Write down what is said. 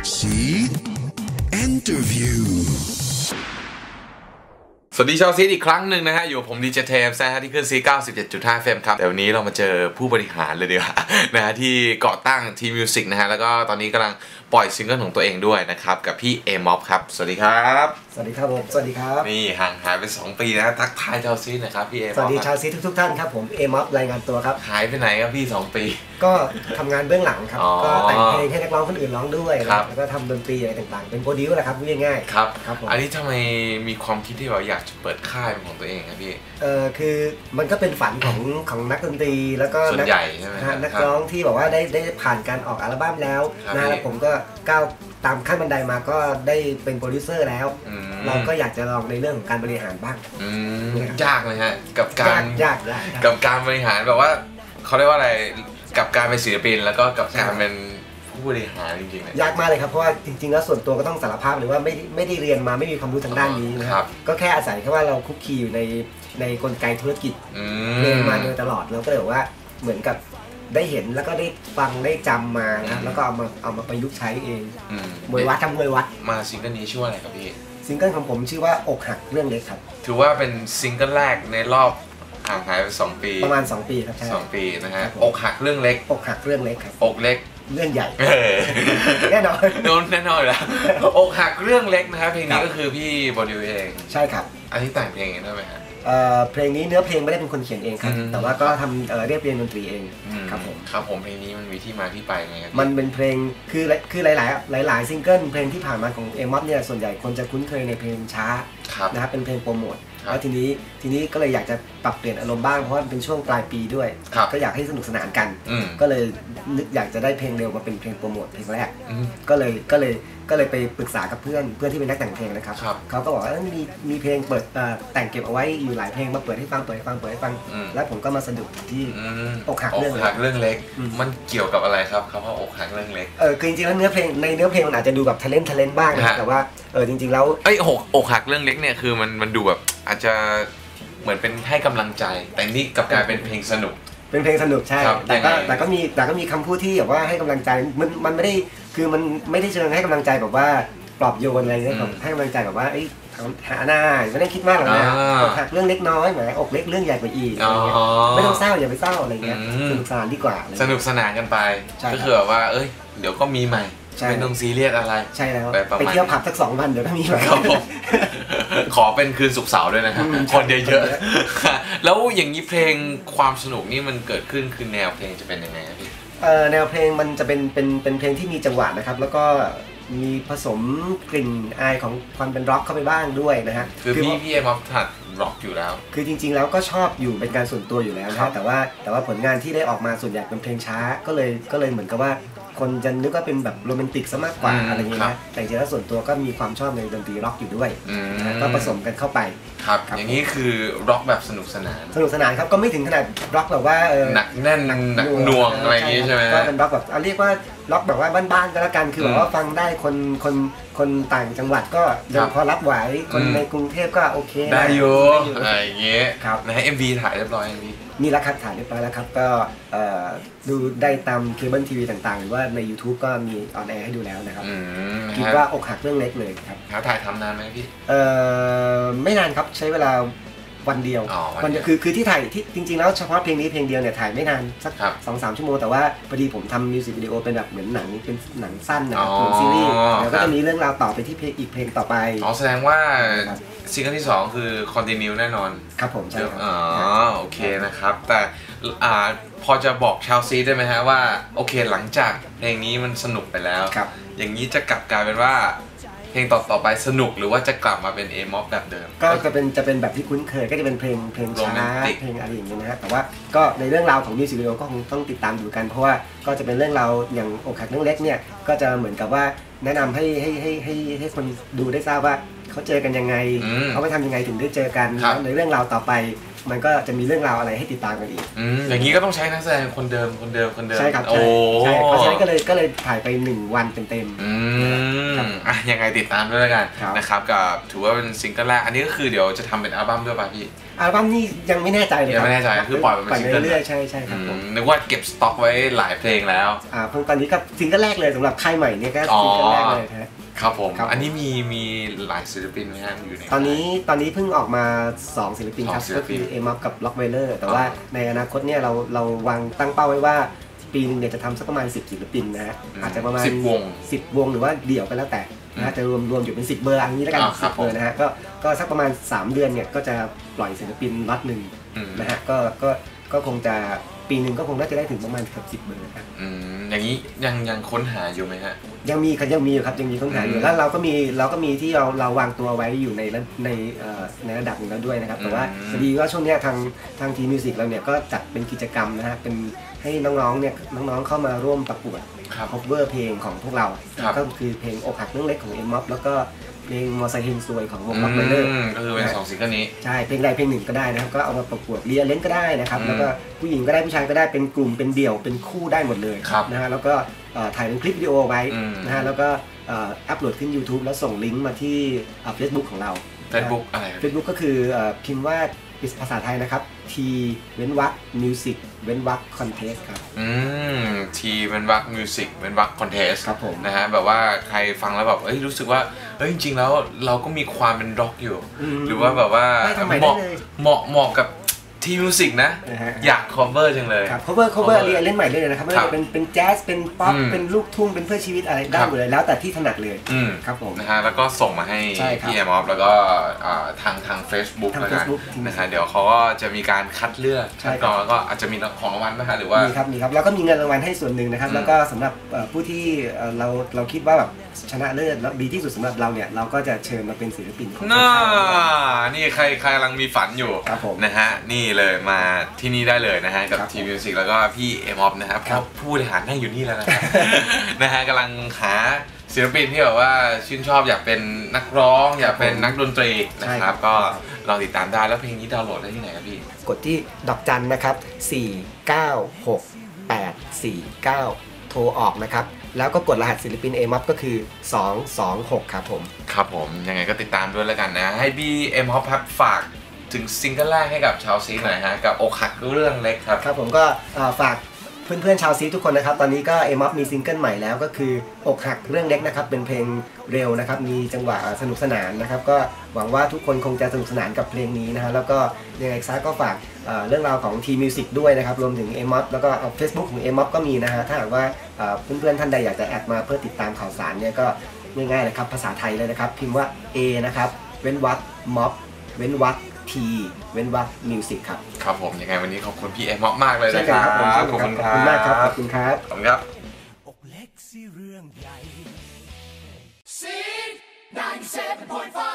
Seed Interview สวัสดีชาวซีอีกครั้งหนึ่งนะฮะอยู่ผมดีเจเทมส์นะฮะที่ขึ้นซี 97.5 FM ครับแต่วันนี้เรามาเจอผู้บริหารเลยดีกว่านะฮะที่ก่อตั้งทีมมิวสิกนะฮะแล้วก็ตอนนี้กำลังปล่อยซิงเกิลของตัวเองด้วยนะครับกับพี่เอม็อบครับสวัสดีครับสวัสดีครับผมสวัสดีครับนี่ห่างหายไป2 ปีนะทักทายชาวซีนะครับพี่เอม็อบสวัสดีชาวซีทุกท่านครับผมเอม็อบรายงานตัวครับหายไปไหนครับพี่2 ปีก็ทำงานเบื้องหลังครับก็แต่งเพลงให้นักร้องคนอื่นร้องด้วยแล้วก็ทำดนตรีอะไรต่างๆเป็นโปรดิวซ์แหละครับง่ายๆครับอันนี้ทำไมมีความคิดที่ว่าอยากจะเปิดค่ายเป็นของตัวเองครับพี่คือมันก็เป็นฝันของนักดนตรีแล้วก็ส่วนใหญ่ใช่ไหมนักร้องที่บอกว่าได้ผ่านการออกอัลบั้มแล้วนะแล้วผมก็ก้าวตามขั้นบันไดมาก็ได้เป็นโปรดิวเซอร์แล้วเราก็อยากจะลองในเรื่องของการบริหารบ้างยากเลยฮะกับการยากกับการบริหารแบบว่าเขาเรียกว่าอะไรกับการเป็นศิลปินแล้วก็กับการเป็นผู้บริหารจริงๆยากมากเลยครับเพราะว่าจริงๆแล้วส่วนตัวก็ต้องสารภาพเลยว่าไม่ได้เรียนมาไม่มีความรู้ทางด้านนี้นะครับก็แค่อาศัยแค่ว่าเราคุกคีอยู่ในกลไกธุรกิจเรียนมาโดยตลอดเราก็เลยว่าเหมือนกับได้เห็นแล้วก็ได้ฟังได้จำมานะแล้วก็เอามาประยุกต์ใช้เองมวยวัดทำมวยวัดมาซิงเกิลนี้ชื่ออะไรครับพี่ซิงเกิลของผมชื่อว่าอกหักเรื่องเล็กครับถือว่าเป็นซิงเกิลแรกในรอบห่างหายไป2 ปีประมาณ2 ปีครับใช่ 2 ปีนะฮะอกหักเรื่องเล็กอกหักเรื่องเล็กครับอกเล็กเรื่องใหญ่แน่นอนโดนแน่นอนแล้วอกหักเรื่องเล็กนะครับเพลงนี้ก็คือพี่โปรดิวเองใช่ครับอันนี้แต่งเพลงเองได้ไหมฮะเพลงนี้เนื้อเพลงไม่ได้เป็นคนเขียนเองครับแต่ว่าก็ทำเรียบเรียงดนตรีเองครับผมครับผมเพลงนี้มันมีที่มาที่ไปไงครับมันเป็นเพลงคือหลายซิงเกิลเพลงที่ผ่านมาของเอม็อบเนี่ยส่วนใหญ่คนจะคุ้นเคยในเพลงช้านะครับเป็นเพลงโปรโมทแล้วทีนี้ก็เลยอยากจะปรับเปลี่ยนอารมณ์บ้างเพราะว่าเป็นช่วงปลายปีด้วยก็อยากให้สนุกสนานกันก็เลยนึกอยากจะได้เพลงเร็วมาเป็นเพลงโปรโมทเพลงแรกก็เลยไปปรึกษากับเพื่อนที่เป็นนักแต่งเพลงนะครับเขาก็บอกว่ามีเพลงเปิดแต่งเก็บเอาไว้อยู่หลายเพลงมาเปิดให้ฟังแล้วผมก็มาสะดุดที่อกหักเรื่องเล็กมันเกี่ยวกับอะไรครับคำว่าอกหักเรื่องเล็กคือจริงๆแล้วเนื้อเพลงมันอาจจะดูแบบทะเลนบ้างนะแต่ว่าจริงๆแล้วอกหักเรื่องเล็กเนี่ยคือมันดูแบบอาจจะเหมือนเป็นให้กำลังใจแต่นี่กลับกลายเป็นเพลงสนุกเป็นเพลงสนุกใช่แต่ก็มีคำพูดที่แบบว่าให้กำลังใจมันไม่ได้คือมันไม่ได้เชิงให้กำลังใจแบบว่าปลอบโยนอะไรเนี่ยแบบให้กำลังใจแบบว่าหาหน้าไม่ได้คิดมากหรอกนะหักเรื่องเล็กน้อยหมายอกเล็กเรื่องใหญ่กว่าอีกอะไรเงี้ยไม่ต้องเศร้าอย่าไปเศร้าอะไรเงี้ยสนุกสนานดีกว่าสนุกสนานกันไปก็คือแบบว่าเดี๋ยวก็มีใหม่ไม่ต้องซีเรียสอะไรใช่แล้วไปเที่ยวผับสัก2 วันเดี๋ยวก็มีใหม่ขอเป็นคืนศุกร์เสาร์ด้วยนะครับคนเยอะๆแล้วอย่างนี้เพลงความสนุกนี่มันเกิดขึ้นคือแนวเพลงจะเป็นยังไงพี่แนวเพลงมันจะเป็นเพลงที่มีจังหวะนะครับแล้วก็มีผสมกลิ่นอายของความเป็นร็อกเข้าไปบ้างด้วยนะฮะคือพี่เอ็มถัดร็อกอยู่แล้วคือจริงๆแล้วก็ชอบอยู่เป็นการส่วนตัวอยู่แล้วนะแต่ว่าผลงานที่ได้ออกมาส่วนใหญ่เป็นเพลงช้าก็เลยเหมือนกับว่าคนจะนึกว่าเป็นแบบโรแมนติกซะมากกว่าอะไรอย่างเงี้ยนะแต่จริงๆแล้วส่วนตัวก็มีความชอบในดนตรีร็อกอยู่ด้วยก็ผสมกันเข้าไปครับอย่างนี้คือร็อกแบบสนุกสนานครับก็ไม่ถึงขนาดร็อกแบบว่าหนักแน่นหนักหน่วงอะไรอย่างงี้ใช่ไหมก็เป็นร็อกแบบเรียกว่าร็อกแบบว่าบ้านๆก็แล้วกันคือแบบว่าฟังได้คนต่างจังหวัดก็ยังพอรับไหวคนในกรุงเทพก็โอเคได้อยู่อะไรอย่างเงี้ยนะฮะ MV ถ่ายเรียบร้อยMV มีแล้วครับถ่ายเรียบร้อยแล้วครับก็ดูได้ตามเคเบิลทีวีต่างๆหรือว่าใน YouTube ก็มีออนแอร์ให้ดูแล้วนะครับคิดว่าอกหักเรื่องเล็กเลยครับถ่ายทำนานไหมพี่ไม่นานครับใช้เวลาวันเดียวคือที่ถ่ายที่จริงๆแล้วเฉพาะเพลงนี้เพลงเดียวเนี่ยถ่ายไม่นานสัก 2-3 ชั่วโมงแต่ว่าพอดีผมทำมิวสิกวิดีโอเป็นแบบเหมือนหนังเป็นหนังสั้นนะครับเหมือนซีรีส์แล้วก็จะมีเรื่องราวต่อไปที่อีกเพลงต่อไปแสดงว่าซิงเกิลที่2คือคอนติเนียแน่นอนครับผมใช่โอเคนะครับแต่พอจะบอกชาวซีได้ไหมฮะว่าโอเคหลังจากเพลงนี้มันสนุกไปแล้วอย่างนี้จะกลับกลายเป็นว่าเพลงต่อไปสนุกหรือว่าจะกลับมาเป็นเอม็อบแบบเดิมก็จะเป็นแบบที่คุ้นเคยก็จะเป็นเพลงช้าเพลงอะไรอย่างเงี้ยนะฮะแต่ว่าก็ในเรื่องราวของมิวสิกวิดีโอก็คงต้องติดตามดูกันเพราะว่าก็จะเป็นเรื่องราวอย่างอกหักเรื่องเล็กเนี่ยก็จะเหมือนกับว่าแนะนำให้คนดูได้ทราบว่าเขาเจอกันยังไงเขาไปทำยังไงถึงได้เจอกันในเรื่องราวต่อไปมันก็จะมีเรื่องราวอะไรให้ติดตามกันอีกอย่างนี้ก็ต้องใช้นักแสดงคนเดิมใช่ครับใช่เพราะฉะนั้นก็เลยถ่ายไป1 วันเต็มยังไงติดตามด้วยกันนะครับกับถือว่าเป็นซิงเกิลแรกอันนี้ก็คือเดี๋ยวจะทำเป็นอัลบั้มด้วยป่ะพี่อัลบั้มนี่ยังไม่แน่ใจเลยครับยังไม่แน่ใจคือปล่อยเป็นซิงเกิลเรื่อยๆใช่ครับผมนึกว่าเก็บสต็อกไว้หลายเพลงแล้วเพิ่งตอนนี้ก็ซิงเกิลแรกเลยสำหรับค่ายใหม่เนี่ยก็ซิงเกิลแรกเลยครับผมอันนี้มีหลายศิลปินไหมฮะอยู่ในตอนนี้เพิ่งออกมา2ศิลปินครับก็คือเอมัฟกับล็อกเวเลอร์แต่ว่าในอนาคตเนี่ยเราวางตั้งเป้าไว้ว่าปีนึงเนี่ยจะทำสักประมาณ10ศิลปินนะฮะอาจจะประมาณ10 วงหรือว่าเดี่ยวก็แล้วแต่นะจะรวมอยู่เป็น10 เบอร์อันนี้แล้วกัน10 เบอร์นะฮะก็สักประมาณ3 เดือนเนี่ยก็จะปล่อยศิลปินล็อตหนึ่งนะฮะก็คงจะปีนึงก็คงน่าจะได้ถึงประมาณเกือบ10 เบอร์ครับอย่างนี้ยังค้นหาอยู่ไหมฮะยังมีอยู่ครับยังมีค้นหาอยู่แล้วเราก็มีที่เราวางตัวไว้อยู่ในระดับหนึ่งแล้วด้วยนะครับแต่ว่าพอดีว่าช่วงนี้ทางทีมิวสิกเราเนี่ยก็จัดเป็นกิจกรรมนะฮะเป็นให้น้องๆเข้ามาร่วมประกวดcover เพลงของพวกเราก็คือเพลงอกหักเรื่องเล็กของ M-MOP แล้วก็เพลงมอไซค์เฮงซวยของวงล็อกเบอร์เลอร์ก็คือเป็น2ซิงเกิลนี้ใช่เพลงใดเพลงหนึ่งก็ได้นะครับก็เอามาประกวดเรียนเล่นก็ได้นะครับแล้วก็ผู้หญิงก็ได้ผู้ชายก็ได้เป็นกลุ่มเป็นเดี่ยวเป็นคู่ได้หมดเลยนะฮะแล้วก็ถ่ายเป็นคลิปวิดีโอไว้นะฮะแล้วก็อัพโหลดขึ้น YouTube แล้วส่งลิงก์มาที่ Facebook ของเรา Facebook อะไร Facebook ก็คือพิมพ์ว่าภาษาไทยนะครับ T เว้นวรรค Music เว้นวรรค Contest ครับ T เว้นวรรค Music เว้นวรรค Contest ครับผมนะฮะแบบว่าใครฟังแล้วแบบรู้สึกว่าจริงๆแล้วเราก็มีความเป็นร็อกอยู่หรือว่าแบบว่าเหมาะกับทีมิวสิกนะอยาก cover จังเลยครับ cover เล่นใหม่เลยนะครับไม่ว่าจะเป็นแจ๊สเป็นป๊อปเป็นลูกทุ่งเป็นเพื่อชีวิตอะไรได้หมดเลยแล้วแต่ที่ถนัดเลยครับผมนะฮะแล้วก็ส่งมาให้พี่M-MOPแล้วก็ทาง Facebook แล้วกันนะฮะเดี๋ยวเขาก็จะมีการคัดเลือกแล้วก็อาจจะมีของรางวัลนะฮะหรือว่ามีครับแล้วก็มีเงินรางวัลให้ส่วนหนึ่งนะครับแล้วก็สำหรับผู้ที่เราคิดว่าแบบชนะเลิศแล้วดีที่สุดสำหรับเราเนี่ยเราก็จะเชิญมาเป็นศิลปินของนี่ใครกำลังมีฝันอยู่นะฮะนี่เลยมาที่นี่ได้เลยนะฮะกับทีมมิวสิกแล้วก็พี่M-MOPนะครับผู้บริหารนั่งอยู่นี่แล้วนะฮะกำลังหาศิลปินที่แบบว่าชื่นชอบอยากเป็นนักร้องอยากเป็นนักดนตรีนะครับก็ลองติดตามได้แล้วเพลงนี้ดาวน์โหลดได้ที่ไหนครับพี่กดที่ดอกจันนะครับ496 849โทรออกนะครับแล้วก็กดรหัสศิลปิน M-MOP ก็คือ226ครับผมครับผมยังไงก็ติดตามด้วยแล้วกันนะให้พี่M-MOPฝากถึงซิงเกิลแรกให้กับชาวซีหน่อยฮะกับอกหักเรื่องเล็กครับครับผมก็ฝากเพื่อนๆชาวซีทุกคนนะครับตอนนี้ก็ M-MOP มีซิงเกิลใหม่แล้วก็คืออกหักเรื่องเล็กนะครับเป็นเพลงเร็วนะครับมีจังหวะสนุกสนานนะครับก็หวังว่าทุกคนคงจะสนุกสนานกับเพลงนี้นะฮะแล้วก็ยังไงซะก็ฝากเรื่องราวของทีมิวสิกด้วยนะครับรวมถึง M-MOP แล้วก็ Facebook ของ M-MOP ก็มีนะฮะถ้าหากว่าเพื่อนๆท่านใดอยากจะแอดมาเพื่อติดตามข่าวสารเนี่ยก็ง่ายๆเลยครับภาษาไทยเลยนะครับพิมพ์ว่า A นะครับเว้นวรรค MOP เว้นวรรคT เว้นวรรคมิวสิกครับครับผมยังไงวันนี้ขอบคุณพี่M-MOPมากเลยนะครับขอบคุณมากครับขอบคุณครับขอบคุณครับอกเล็กสิเรื่องใหญ่ 97.5